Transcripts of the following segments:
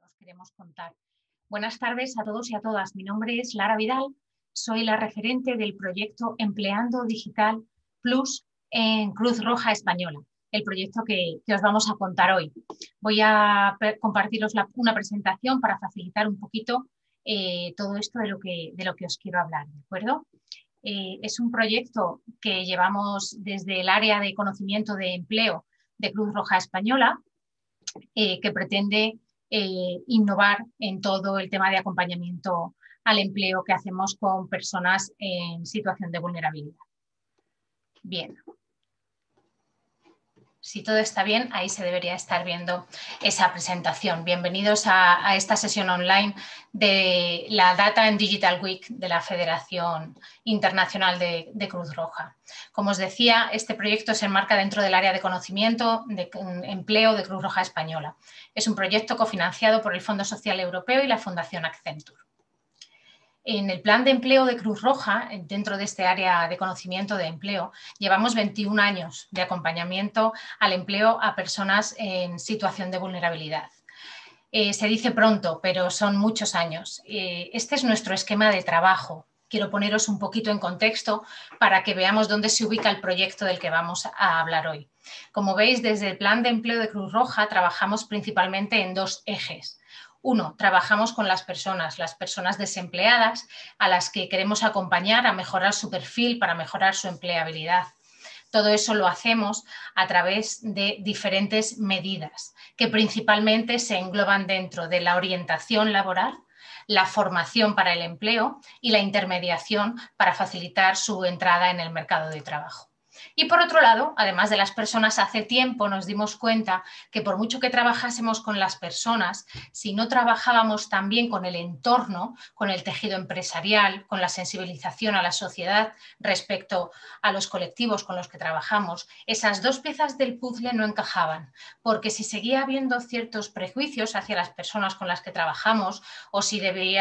os queremos contar. Buenas tardes a todos y a todas. Mi nombre es Lara Vidal, soy la referente del proyecto Empleando Digital Plus en Cruz Roja Española, el proyecto que os vamos a contar hoy. Voy a compartiros una presentación para facilitar un poquito todo esto de lo que os quiero hablar, ¿de acuerdo? Es un proyecto que llevamos desde el área de conocimiento de empleo de Cruz Roja Española, que pretende innovar en todo el tema de acompañamiento al empleo que hacemos con personas en situación de vulnerabilidad. Bien. Si todo está bien, ahí se debería estar viendo esa presentación. Bienvenidos a esta sesión online de la Data and Digital Week de la Federación Internacional de Cruz Roja. Como os decía, este proyecto se enmarca dentro del área de conocimiento de empleo de Cruz Roja Española. Es un proyecto cofinanciado por el Fondo Social Europeo y la Fundación Accenture. En el plan de empleo de Cruz Roja, dentro de este área de conocimiento de empleo, llevamos 21 años de acompañamiento al empleo a personas en situación de vulnerabilidad. Se dice pronto, pero son muchos años. Este es nuestro esquema de trabajo. Quiero poneros un poquito en contexto para que veamos dónde se ubica el proyecto del que vamos a hablar hoy. Como veis, desde el plan de empleo de Cruz Roja trabajamos principalmente en dos ejes. Uno, trabajamos con las personas desempleadas a las que queremos acompañar a mejorar su perfil para mejorar su empleabilidad. Todo eso lo hacemos a través de diferentes medidas que principalmente se engloban dentro de la orientación laboral, la formación para el empleo y la intermediación para facilitar su entrada en el mercado de trabajo. Y por otro lado, además de las personas, hace tiempo nos dimos cuenta que por mucho que trabajásemos con las personas, si no trabajábamos también con el entorno, con el tejido empresarial, con la sensibilización a la sociedad respecto a los colectivos con los que trabajamos, esas dos piezas del puzzle no encajaban, porque si seguía habiendo ciertos prejuicios hacia las personas con las que trabajamos o si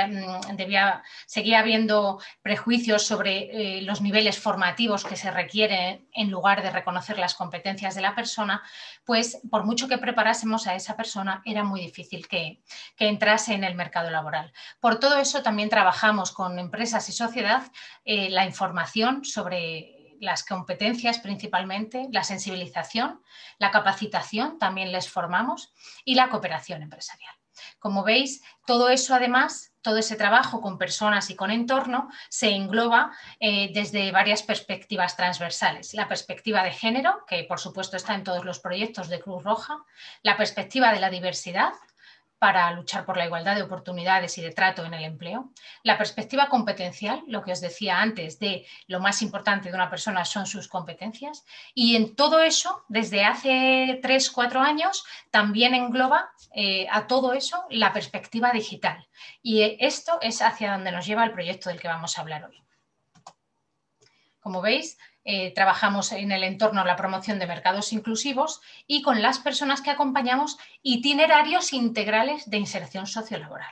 seguía habiendo prejuicios sobre los niveles formativos que se requieren en lugar de reconocer las competencias de la persona, pues por mucho que preparásemos a esa persona era muy difícil que entrase en el mercado laboral. Por todo eso también trabajamos con empresas y sociedad la información sobre las competencias principalmente, la sensibilización, la capacitación, también les formamos, y la cooperación empresarial. Como veis, todo eso además, todo ese trabajo con personas y con entorno se engloba desde varias perspectivas transversales. La perspectiva de género, que por supuesto está en todos los proyectos de Cruz Roja, la perspectiva de la diversidad, para luchar por la igualdad de oportunidades y de trato en el empleo. La perspectiva competencial, lo que os decía antes de lo más importante de una persona son sus competencias, y en todo eso, desde hace 3-4 años, también engloba a todo eso la perspectiva digital. Y esto es hacia donde nos lleva el proyecto del que vamos a hablar hoy. Como veis, trabajamos en el entorno de la promoción de mercados inclusivos y con las personas que acompañamos itinerarios integrales de inserción sociolaboral.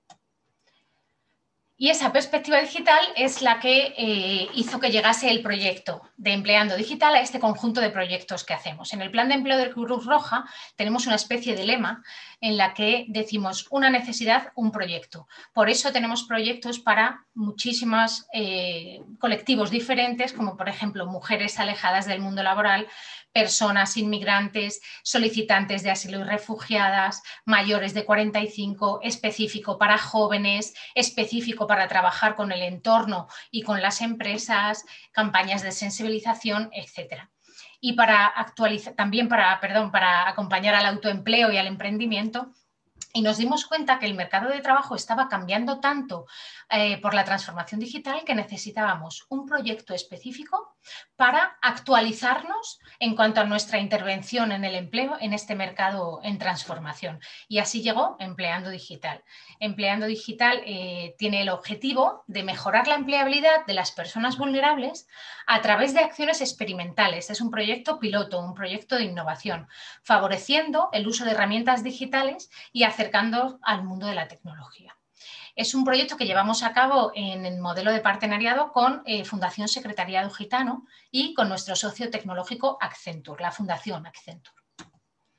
Y esa perspectiva digital es la que hizo que llegase el proyecto de Empleando Digital a este conjunto de proyectos que hacemos. En el plan de empleo de Cruz Roja tenemos una especie de lema en la que decimos una necesidad, un proyecto. Por eso tenemos proyectos para muchísimos colectivos diferentes, como por ejemplo mujeres alejadas del mundo laboral, personas inmigrantes, solicitantes de asilo y refugiadas, mayores de 45, específico para jóvenes, específico para trabajar con el entorno y con las empresas, campañas de sensibilización, etc. Y también para acompañar al autoempleo y al emprendimiento. Y nos dimos cuenta que el mercado de trabajo estaba cambiando tanto por la transformación digital que necesitábamos un proyecto específico para actualizarnos en cuanto a nuestra intervención en el empleo en este mercado en transformación. Y así llegó Empleando Digital. Empleando Digital tiene el objetivo de mejorar la empleabilidad de las personas vulnerables a través de acciones experimentales. Es un proyecto piloto, un proyecto de innovación, favoreciendo el uso de herramientas digitales y acercando al mundo de la tecnología. Es un proyecto que llevamos a cabo en el modelo de partenariado con Fundación Secretariado Gitano y con nuestro socio tecnológico Accenture, la Fundación Accenture.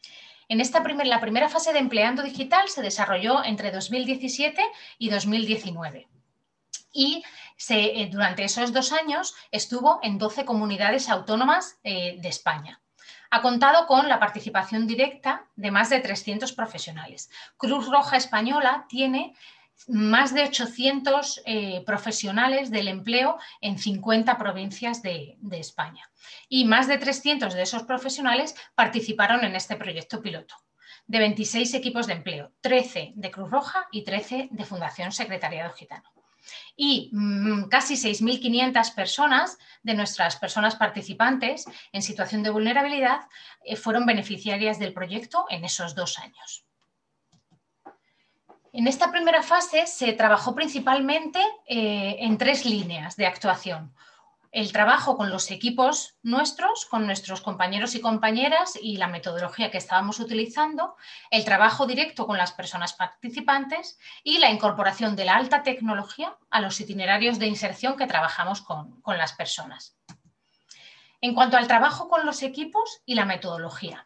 La primera fase de Empleando Digital se desarrolló entre 2017 y 2019 y durante esos 2 años estuvo en 12 comunidades autónomas de España. Ha contado con la participación directa de más de 300 profesionales. Cruz Roja Española tiene más de 800 profesionales del empleo en 50 provincias de España. Y más de 300 de esos profesionales participaron en este proyecto piloto, de 26 equipos de empleo, 13 de Cruz Roja y 13 de Fundación Secretariado Gitano. Y casi 6.500 personas de nuestras personas participantes en situación de vulnerabilidad fueron beneficiarias del proyecto en esos 2 años. En esta primera fase se trabajó principalmente en 3 líneas de actuación. El trabajo con los equipos nuestros, con nuestros compañeros y compañeras y la metodología que estábamos utilizando, el trabajo directo con las personas participantes y la incorporación de la alta tecnología a los itinerarios de inserción que trabajamos con las personas. En cuanto al trabajo con los equipos y la metodología,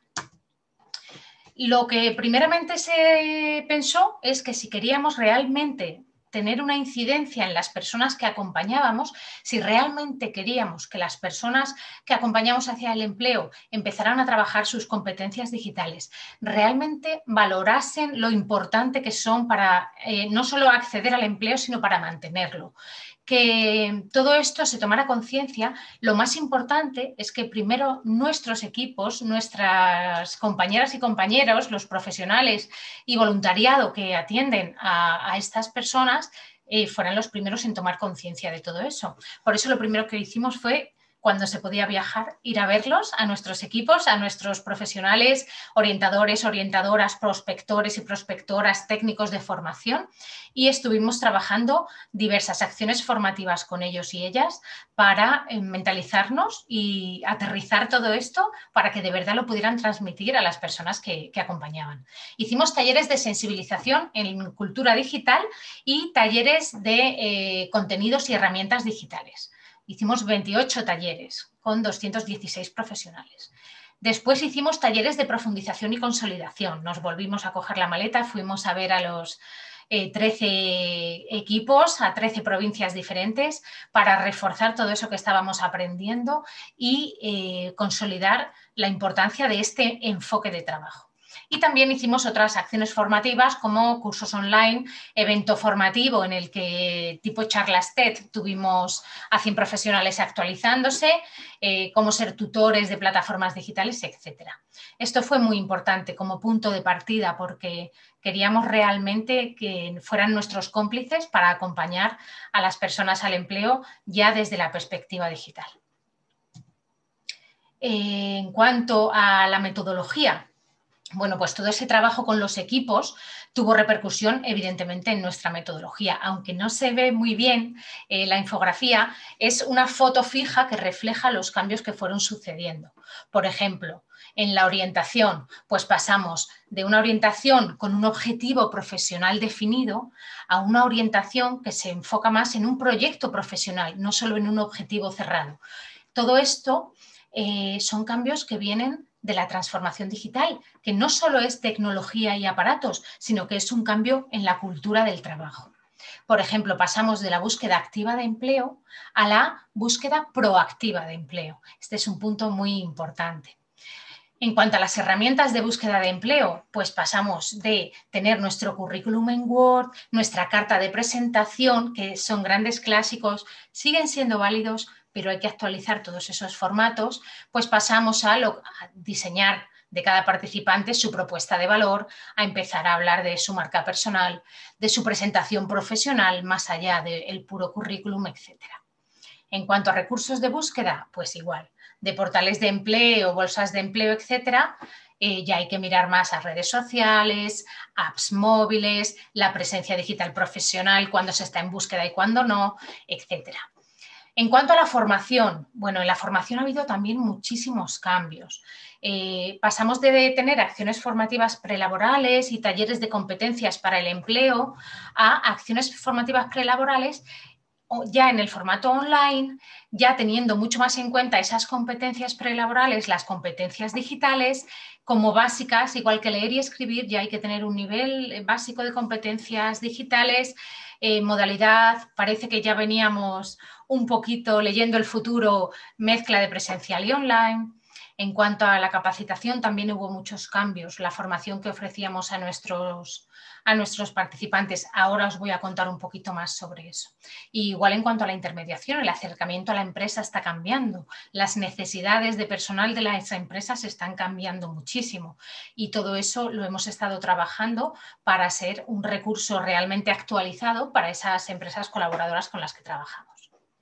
lo que primeramente se pensó es que si queríamos realmente tener una incidencia en las personas que acompañábamos, si realmente queríamos que las personas que acompañamos hacia el empleo empezaran a trabajar sus competencias digitales, realmente valorasen lo importante que son para no solo acceder al empleo, sino para mantenerlo. Que todo esto se tomara conciencia, lo más importante es que primero nuestros equipos, nuestras compañeras y compañeros, los profesionales y voluntariado que atienden a estas personas fueran los primeros en tomar conciencia de todo eso. Por eso lo primero que hicimos fue, cuando se podía viajar, ir a verlos, a nuestros equipos, a nuestros profesionales, orientadores, orientadoras, prospectores y prospectoras, técnicos de formación, y estuvimos trabajando diversas acciones formativas con ellos y ellas para mentalizarnos y aterrizar todo esto para que de verdad lo pudieran transmitir a las personas que acompañaban. Hicimos talleres de sensibilización en cultura digital y talleres de contenidos y herramientas digitales. Hicimos 28 talleres con 216 profesionales. Después hicimos talleres de profundización y consolidación. Nos volvimos a coger la maleta, fuimos a ver a los 13 equipos, a 13 provincias diferentes para reforzar todo eso que estábamos aprendiendo y consolidar la importancia de este enfoque de trabajo. Y también hicimos otras acciones formativas como cursos online, evento formativo en el que tipo charlas TED tuvimos a 100 profesionales actualizándose, cómo ser tutores de plataformas digitales, etc. Esto fue muy importante como punto de partida porque queríamos realmente que fueran nuestros cómplices para acompañar a las personas al empleo ya desde la perspectiva digital. En cuanto a la metodología, bueno, pues todo ese trabajo con los equipos tuvo repercusión evidentemente en nuestra metodología. Aunque no se ve muy bien la infografía, es una foto fija que refleja los cambios que fueron sucediendo. Por ejemplo, en la orientación, pues pasamos de una orientación con un objetivo profesional definido a una orientación que se enfoca más en un proyecto profesional, no solo en un objetivo cerrado. Todo esto son cambios que vienen de la transformación digital, que no solo es tecnología y aparatos, sino que es un cambio en la cultura del trabajo. Por ejemplo, pasamos de la búsqueda activa de empleo a la búsqueda proactiva de empleo. Este es un punto muy importante. En cuanto a las herramientas de búsqueda de empleo, pues pasamos de tener nuestro currículum en Word, nuestra carta de presentación, que son grandes clásicos, siguen siendo válidos, pero hay que actualizar todos esos formatos, pues pasamos a diseñar de cada participante su propuesta de valor, a empezar a hablar de su marca personal, de su presentación profesional, más allá del puro currículum, etc. En cuanto a recursos de búsqueda, pues igual, de portales de empleo, bolsas de empleo, etcétera, ya hay que mirar más a redes sociales, apps móviles, la presencia digital profesional, cuando se está en búsqueda y cuando no, etcétera. En cuanto a la formación, bueno, en la formación ha habido también muchísimos cambios. Pasamos de tener acciones formativas prelaborales y talleres de competencias para el empleo a acciones formativas prelaborales ya en el formato online, ya teniendo mucho más en cuenta esas competencias prelaborales, las competencias digitales, como básicas, igual que leer y escribir, ya hay que tener un nivel básico de competencias digitales, modalidad, parece que ya veníamos un poquito leyendo el futuro, mezcla de presencial y online. En cuanto a la capacitación, también hubo muchos cambios. La formación que ofrecíamos a nuestros participantes, ahora os voy a contar un poquito más sobre eso. Y igual en cuanto a la intermediación, el acercamiento a la empresa está cambiando. Las necesidades de personal de las empresas están cambiando muchísimo. Y todo eso lo hemos estado trabajando para ser un recurso realmente actualizado para esas empresas colaboradoras con las que trabajamos.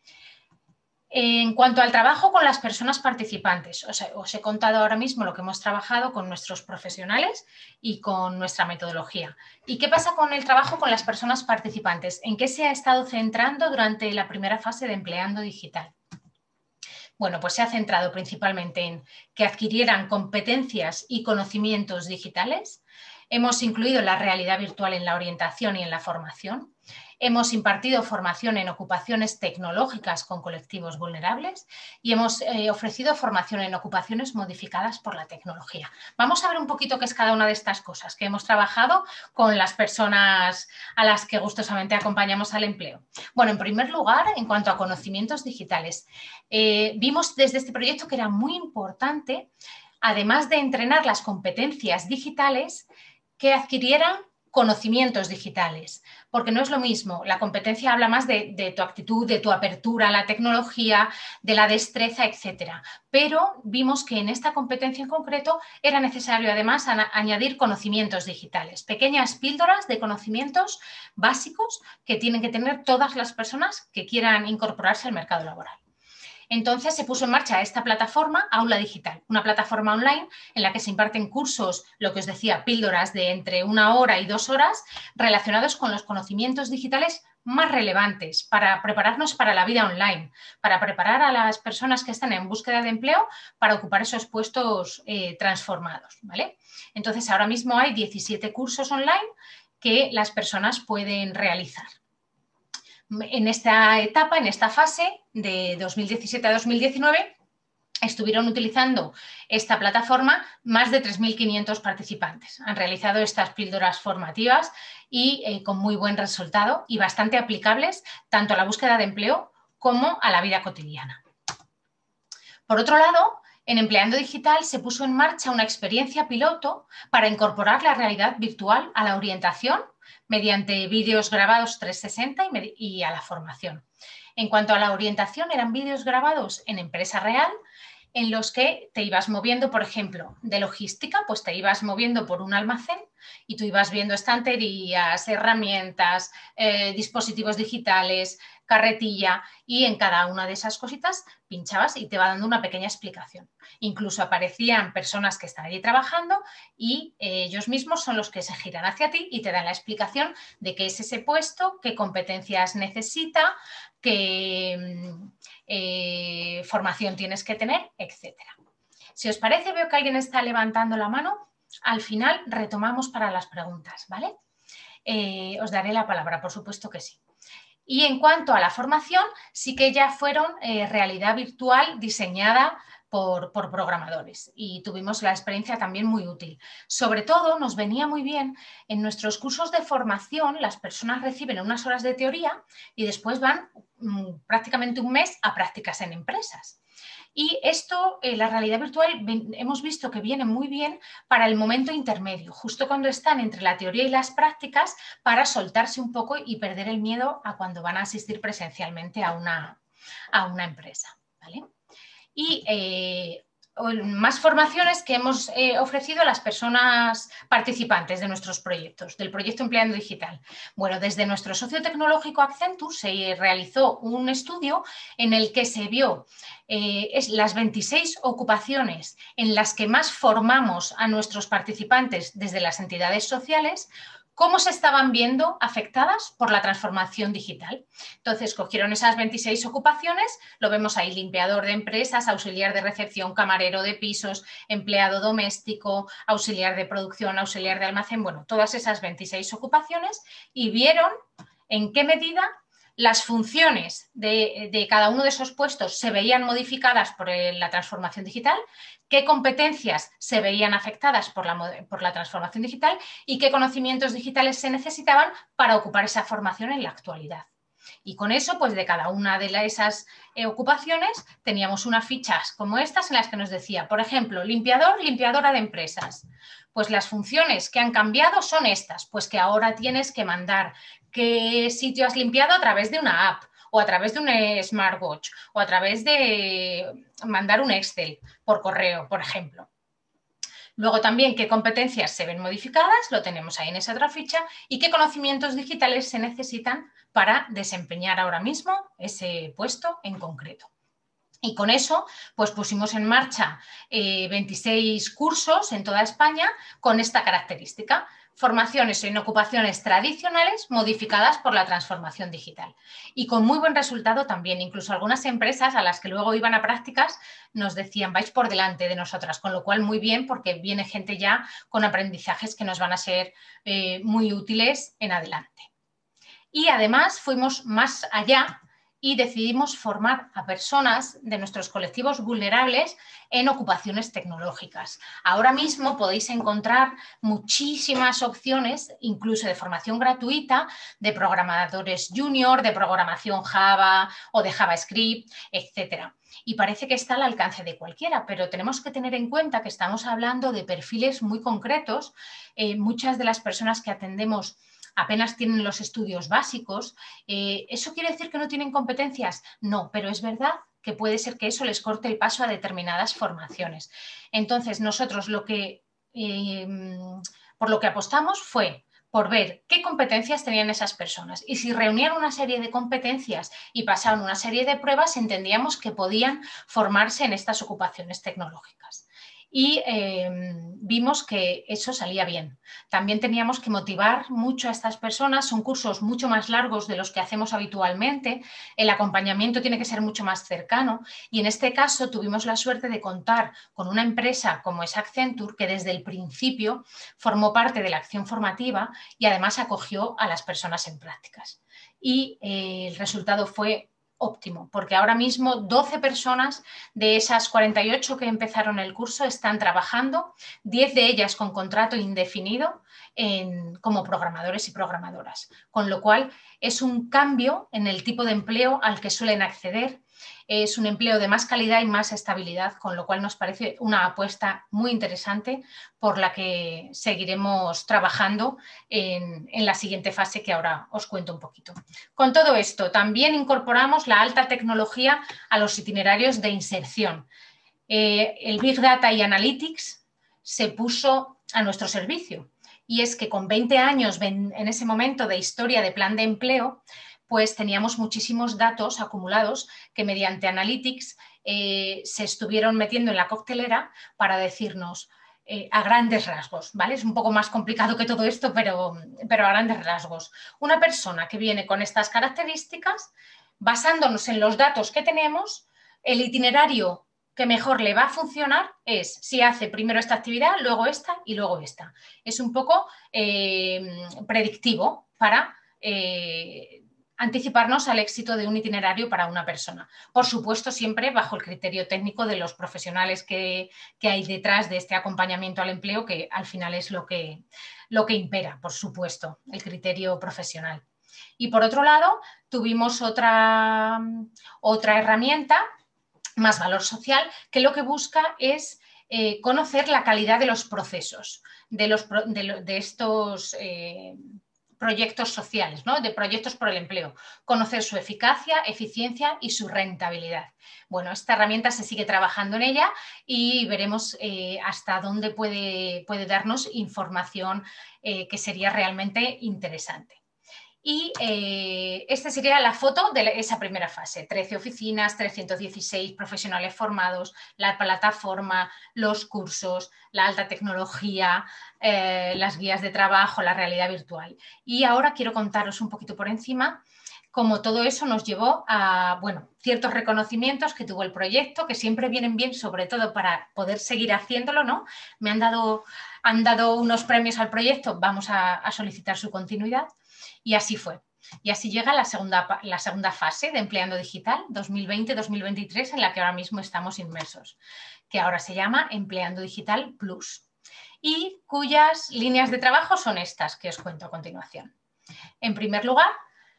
En cuanto al trabajo con las personas participantes, os he contado ahora mismo lo que hemos trabajado con nuestros profesionales y con nuestra metodología. ¿Y qué pasa con el trabajo con las personas participantes? ¿En qué se ha estado centrando durante la primera fase de Empleando Digital? Bueno, pues se ha centrado principalmente en que adquirieran competencias y conocimientos digitales. Hemos incluido la realidad virtual en la orientación y en la formación. Hemos impartido formación en ocupaciones tecnológicas con colectivos vulnerables y hemos ofrecido formación en ocupaciones modificadas por la tecnología. Vamos a ver un poquito qué es cada una de estas cosas que hemos trabajado con las personas a las que gustosamente acompañamos al empleo. Bueno, en primer lugar, en cuanto a conocimientos digitales, vimos desde este proyecto que era muy importante, además de entrenar las competencias digitales, que adquirieran conocimientos digitales, porque no es lo mismo, la competencia habla más de tu actitud, de tu apertura a la tecnología, de la destreza, etcétera. Pero vimos que en esta competencia en concreto era necesario además añadir conocimientos digitales, pequeñas píldoras de conocimientos básicos que tienen que tener todas las personas que quieran incorporarse al mercado laboral. Entonces se puso en marcha esta plataforma, Aula Digital, una plataforma online en la que se imparten cursos, lo que os decía, píldoras de entre 1 hora y 2 horas, relacionados con los conocimientos digitales más relevantes para prepararnos para la vida online, para preparar a las personas que están en búsqueda de empleo para ocupar esos puestos transformados, ¿vale? Entonces ahora mismo hay 17 cursos online que las personas pueden realizar. En esta etapa, en esta fase de 2017 a 2019, estuvieron utilizando esta plataforma más de 3.500 participantes. Han realizado estas píldoras formativas y con muy buen resultado y bastante aplicables tanto a la búsqueda de empleo como a la vida cotidiana. Por otro lado, en Empleando Digital se puso en marcha una experiencia piloto para incorporar la realidad virtual a la orientación mediante vídeos grabados 360 y a la formación. En cuanto a la orientación, eran vídeos grabados en empresa real en los que te ibas moviendo, por ejemplo, de logística, pues te ibas moviendo por un almacén y tú ibas viendo estanterías, herramientas, dispositivos digitales, carretilla, y en cada una de esas cositas pinchabas y te va dando una pequeña explicación. Incluso aparecían personas que están allí trabajando y ellos mismos son los que se giran hacia ti y te dan la explicación de qué es ese puesto, qué competencias necesita, qué formación tienes que tener, etcétera. Si os parece, veo que alguien está levantando la mano. Al final retomamos para las preguntas, ¿vale? Os daré la palabra, por supuesto que sí. Y en cuanto a la formación, sí que ya fueron realidad virtual diseñada por programadores y tuvimos la experiencia también muy útil. Sobre todo nos venía muy bien en nuestros cursos de formación, las personas reciben unas horas de teoría y después van prácticamente un mes a prácticas en empresas. Y esto, la realidad virtual, hemos visto que viene muy bien para el momento intermedio, justo cuando están entre la teoría y las prácticas, para soltarse un poco y perder el miedo a cuando van a asistir presencialmente a una empresa, ¿vale? Y más formaciones que hemos ofrecido a las personas participantes de nuestros proyectos, del proyecto Empleando Digital. Bueno, desde nuestro socio tecnológico Accenture se realizó un estudio en el que se vio las 26 ocupaciones en las que más formamos a nuestros participantes desde las entidades sociales, cómo se estaban viendo afectadas por la transformación digital. Entonces, cogieron esas 26 ocupaciones, lo vemos ahí, limpiador de empresas, auxiliar de recepción, camarero de pisos, empleado doméstico, auxiliar de producción, auxiliar de almacén, bueno, todas esas 26 ocupaciones y vieron en qué medida las funciones de cada uno de esos puestos se veían modificadas por la transformación digital, qué competencias se veían afectadas por la transformación digital y qué conocimientos digitales se necesitaban para ocupar esa formación en la actualidad. Y con eso, pues de cada una de esas ocupaciones teníamos unas fichas como estas en las que nos decía, por ejemplo, limpiador, limpiadora de empresas. Pues las funciones que han cambiado son estas, pues que ahora tienes que mandar qué sitio has limpiado a través de una app o a través de un smartwatch o a través de mandar un Excel por correo, por ejemplo. Luego también qué competencias se ven modificadas, lo tenemos ahí en esa otra ficha, y qué conocimientos digitales se necesitan para desempeñar ahora mismo ese puesto en concreto. Y con eso, pues pusimos en marcha 26 cursos en toda España con esta característica. Formaciones en ocupaciones tradicionales modificadas por la transformación digital. Y con muy buen resultado también. Incluso algunas empresas a las que luego iban a prácticas nos decían, vais por delante de nosotras, con lo cual muy bien porque viene gente ya con aprendizajes que nos van a ser muy útiles en adelante. Y además fuimos más allá y decidimos formar a personas de nuestros colectivos vulnerables en ocupaciones tecnológicas. Ahora mismo podéis encontrar muchísimas opciones, incluso de formación gratuita, de programadores junior, de programación Java o de JavaScript, etcétera. Y parece que está al alcance de cualquiera, pero tenemos que tener en cuenta que estamos hablando de perfiles muy concretos. Muchas de las personas que atendemos apenas tienen los estudios básicos. ¿Eso quiere decir que no tienen competencias? No, pero es verdad que puede ser que eso les corte el paso a determinadas formaciones. Entonces, nosotros por lo que apostamos fue por ver qué competencias tenían esas personas y si reunían una serie de competencias y pasaban una serie de pruebas, entendíamos que podían formarse en estas ocupaciones tecnológicas. Y vimos que eso salía bien. También teníamos que motivar mucho a estas personas, son cursos mucho más largos de los que hacemos habitualmente, el acompañamiento tiene que ser mucho más cercano y en este caso tuvimos la suerte de contar con una empresa como es Accenture que desde el principio formó parte de la acción formativa y además acogió a las personas en prácticas. Y el resultado fue óptimo, porque ahora mismo 12 personas de esas 48 que empezaron el curso están trabajando, 10 de ellas con contrato indefinido como programadores y programadoras, con lo cual es un cambio en el tipo de empleo al que suelen acceder. Es un empleo de más calidad y más estabilidad, con lo cual nos parece una apuesta muy interesante por la que seguiremos trabajando en la siguiente fase que ahora os cuento un poquito. Con todo esto, también incorporamos la alta tecnología a los itinerarios de inserción. El Big Data y Analytics se puso a nuestro servicio y es que con 20 años en ese momento de historia de plan de empleo, pues teníamos muchísimos datos acumulados que mediante Analytics se estuvieron metiendo en la coctelera para decirnos a grandes rasgos, ¿vale? Es un poco más complicado que todo esto, pero a grandes rasgos. Una persona que viene con estas características, basándonos en los datos que tenemos, el itinerario que mejor le va a funcionar es si hace primero esta actividad, luego esta y luego esta. Es un poco predictivo para anticiparnos al éxito de un itinerario para una persona. Por supuesto, siempre bajo el criterio técnico de los profesionales que hay detrás de este acompañamiento al empleo, que al final es lo que impera, por supuesto, el criterio profesional. Y por otro lado, tuvimos otra herramienta, más valor social, que lo que busca es conocer la calidad de los procesos, de estos proyectos sociales, ¿no? De proyectos por el empleo, conocer su eficacia, eficiencia y su rentabilidad. Bueno, esta herramienta se sigue trabajando en ella y veremos hasta dónde puede darnos información que sería realmente interesante. Y esta sería la foto de esa primera fase, 13 oficinas, 316 profesionales formados, la plataforma, los cursos, la alta tecnología, las guías de trabajo, la realidad virtual. Y ahora quiero contaros un poquito por encima cómo todo eso nos llevó a, bueno, ciertos reconocimientos que tuvo el proyecto, que siempre vienen bien, sobre todo para poder seguir haciéndolo, ¿no? Me han dado unos premios al proyecto, vamos a solicitar su continuidad. Y así fue. Y así llega la segunda fase de Empleando Digital 2020-2023, en la que ahora mismo estamos inmersos, que ahora se llama Empleando Digital Plus, y cuyas líneas de trabajo son estas que os cuento a continuación. En primer lugar,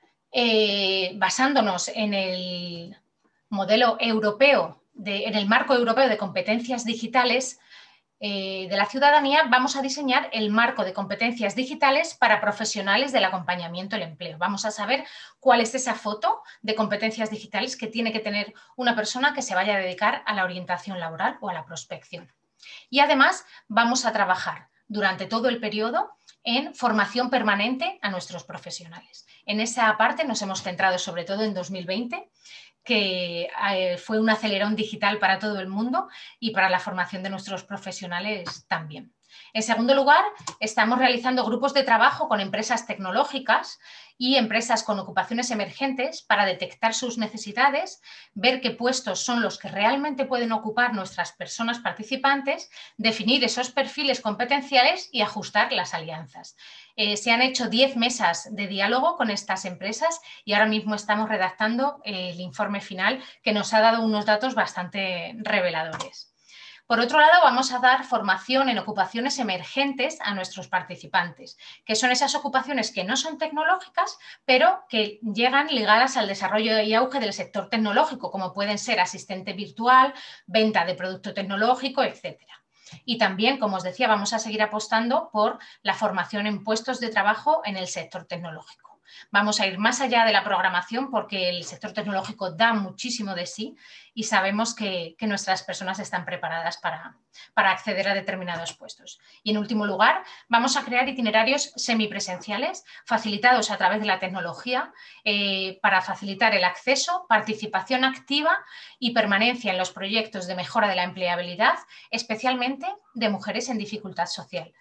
basándonos en el modelo europeo, en el marco europeo de competencias digitales de la ciudadanía, vamos a diseñar el marco de competencias digitales para profesionales del acompañamiento al empleo. Vamos a saber cuál es esa foto de competencias digitales que tiene que tener una persona que se vaya a dedicar a la orientación laboral o a la prospección. Y además vamos a trabajar durante todo el periodo en formación permanente a nuestros profesionales. En esa parte nos hemos centrado sobre todo en 2020, que fue un acelerón digital para todo el mundo y para la formación de nuestros profesionales también. En segundo lugar, estamos realizando grupos de trabajo con empresas tecnológicas y empresas con ocupaciones emergentes para detectar sus necesidades, ver qué puestos son los que realmente pueden ocupar nuestras personas participantes, definir esos perfiles competenciales y ajustar las alianzas. Se han hecho 10 mesas de diálogo con estas empresas y ahora mismo estamos redactando el informe final, que nos ha dado unos datos bastante reveladores. Por otro lado, vamos a dar formación en ocupaciones emergentes a nuestros participantes, que son esas ocupaciones que no son tecnológicas, pero que llegan ligadas al desarrollo y auge del sector tecnológico, como pueden ser asistente virtual, venta de producto tecnológico, etcétera. Y también, como os decía, vamos a seguir apostando por la formación en puestos de trabajo en el sector tecnológico. Vamos a ir más allá de la programación porque el sector tecnológico da muchísimo de sí y sabemos que nuestras personas están preparadas para acceder a determinados puestos. Y en último lugar, vamos a crear itinerarios semipresenciales facilitados a través de la tecnología para facilitar el acceso, participación activa y permanencia en los proyectos de mejora de la empleabilidad, especialmente de mujeres en dificultad social.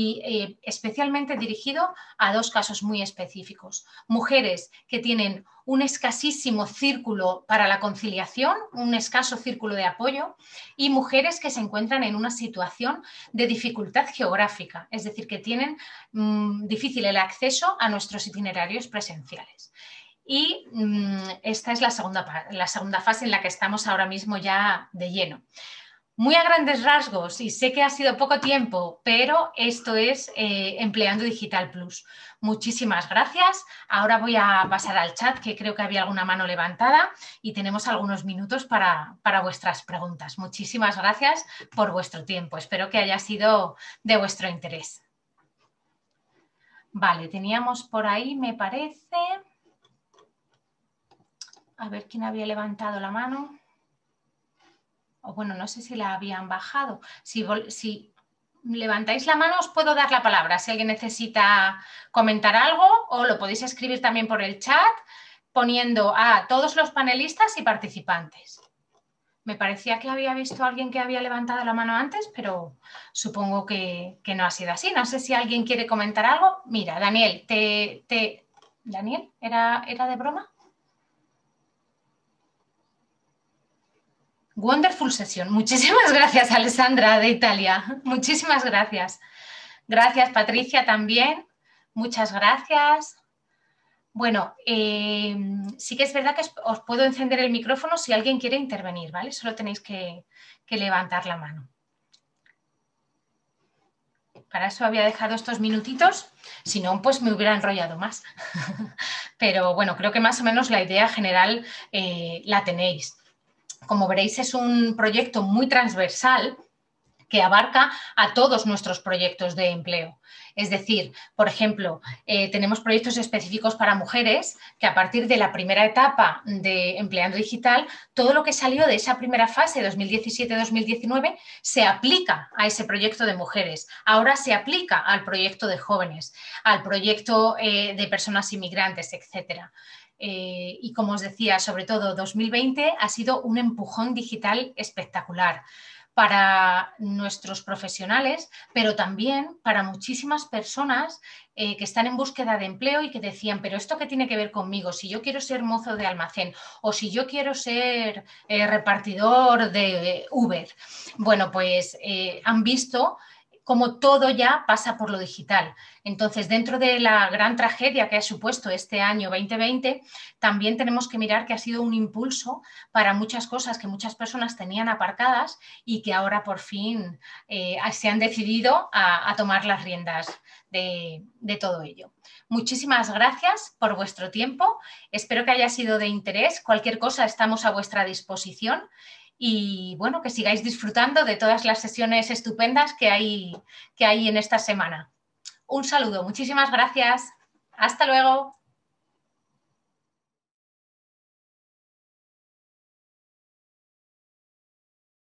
Y especialmente dirigido a dos casos muy específicos. Mujeres que tienen un escasísimo círculo para la conciliación, un escaso círculo de apoyo, y mujeres que se encuentran en una situación de dificultad geográfica, es decir, que tienen difícil el acceso a nuestros itinerarios presenciales. Y esta es la segunda fase en la que estamos ahora mismo ya de lleno. Muy a grandes rasgos, y sé que ha sido poco tiempo, pero esto es Empleando Digital Plus. Muchísimas gracias. Ahora voy a pasar al chat, que creo que había alguna mano levantada, y tenemos algunos minutos para vuestras preguntas. Muchísimas gracias por vuestro tiempo. Espero que haya sido de vuestro interés. Vale, teníamos por ahí, me parece... A ver quién había levantado la mano. O bueno, no sé si la habían bajado. Si levantáis la mano os puedo dar la palabra. Si alguien necesita comentar algo, o lo podéis escribir también por el chat poniendo a todos los panelistas y participantes. Me parecía que había visto a alguien que había levantado la mano antes, pero supongo que no ha sido así. No sé si alguien quiere comentar algo. Mira, Daniel, ¿Daniel? ¿Era de broma? Wonderful sesión. Muchísimas gracias, Alessandra, de Italia. Muchísimas gracias. Gracias, Patricia, también. Muchas gracias. Bueno, sí que es verdad que os puedo encender el micrófono si alguien quiere intervenir, ¿vale? Solo tenéis que levantar la mano. Para eso había dejado estos minutitos, si no, pues me hubiera enrollado más. Pero bueno, creo que más o menos la idea general la tenéis. Como veréis, es un proyecto muy transversal que abarca a todos nuestros proyectos de empleo. Es decir, por ejemplo, tenemos proyectos específicos para mujeres que a partir de la primera etapa de Empleando Digital, todo lo que salió de esa primera fase 2017-2019 se aplica a ese proyecto de mujeres. Ahora se aplica al proyecto de jóvenes, al proyecto de personas inmigrantes, etcétera. Y como os decía, sobre todo 2020 ha sido un empujón digital espectacular para nuestros profesionales, pero también para muchísimas personas que están en búsqueda de empleo y que decían, pero ¿esto qué tiene que ver conmigo? Si yo quiero ser mozo de almacén o si yo quiero ser repartidor de Uber. Bueno, pues han visto cómo todo ya pasa por lo digital. Entonces, dentro de la gran tragedia que ha supuesto este año 2020, también tenemos que mirar que ha sido un impulso para muchas cosas que muchas personas tenían aparcadas y que ahora por fin se han decidido a tomar las riendas de todo ello. Muchísimas gracias por vuestro tiempo. Espero que haya sido de interés. Cualquier cosa estamos a vuestra disposición. Y bueno, que sigáis disfrutando de todas las sesiones estupendas que hay en esta semana. Un saludo, muchísimas gracias. Hasta luego.